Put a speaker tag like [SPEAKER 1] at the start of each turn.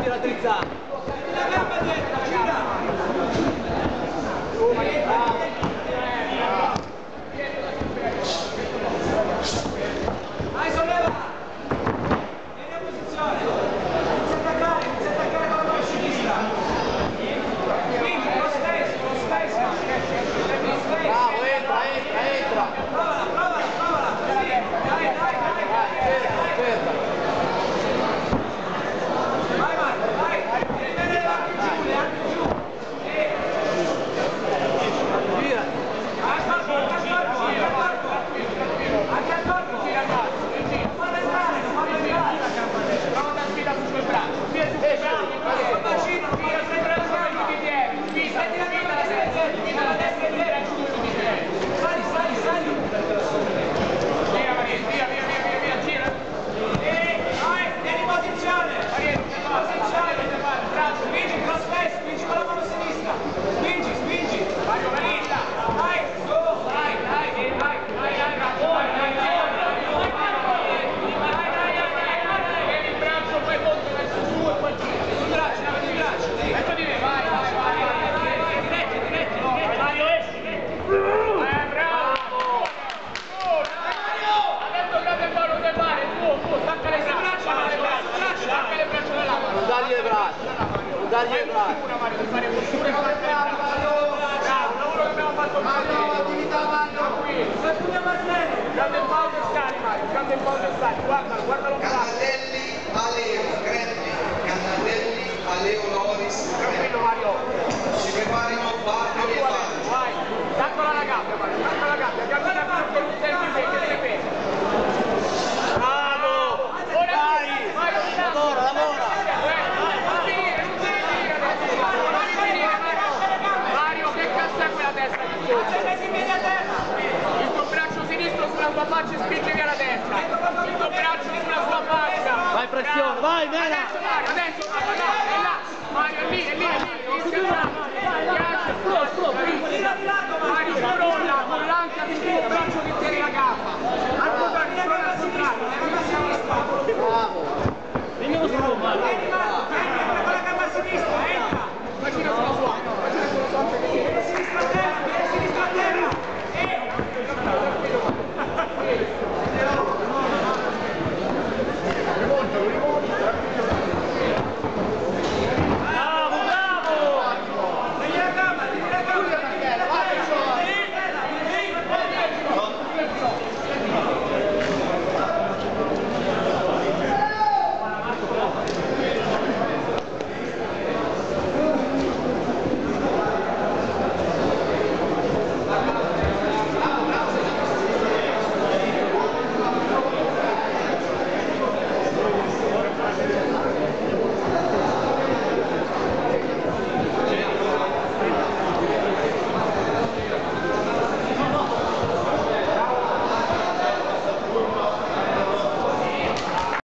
[SPEAKER 1] Tira drizzata.
[SPEAKER 2] La gamba dietro, gira. Vai, solleva. Vieni a posizione. Inizia a attaccare con la mano sinistra. Spingi, lo space.
[SPEAKER 1] Bravo, entra.
[SPEAKER 2] Provala. Sì, dai.
[SPEAKER 1] Aspetta.
[SPEAKER 2] Vai Marco, vai. Devi vedere anche giù.
[SPEAKER 1] Gira.
[SPEAKER 2] Anche al corpo. Non fallo entrare.
[SPEAKER 3] Prova una sfida su quel braccio.
[SPEAKER 2] Sul bacino, non fallo prendere la gamba. Prendi la gamba da destra e dietro. Sali.
[SPEAKER 3] Via Marietto, via, gira.
[SPEAKER 2] Vai, vieni in posizione. Bravo, spingi, cross face, spingi con la mano sinistra. Spingi.
[SPEAKER 3] Vai, Marietta.
[SPEAKER 2] Vai, su, vai.
[SPEAKER 3] Tieni il braccio, poi volta verso su e poi gira.
[SPEAKER 2] Sul braccio, sì.
[SPEAKER 3] Ecco di me, vai.
[SPEAKER 2] Diretti.
[SPEAKER 3] Mario, esci. Bravo. Adesso grande palo del mare, tu, stacca le braccia. Stacca le braccia dall'acqua.
[SPEAKER 1] Non dargli le braccia.
[SPEAKER 3] Una Mario, di fare posture con le braccia. Bravo, lavoro che abbiamo fatto qui.
[SPEAKER 2] Qualcuno Martello.
[SPEAKER 3] Grande pausa e scali, Mario, grande pausa e scali. Guardalo.
[SPEAKER 4] Cannatelli a Leo Gretti, Cannatelli a Leo Loris.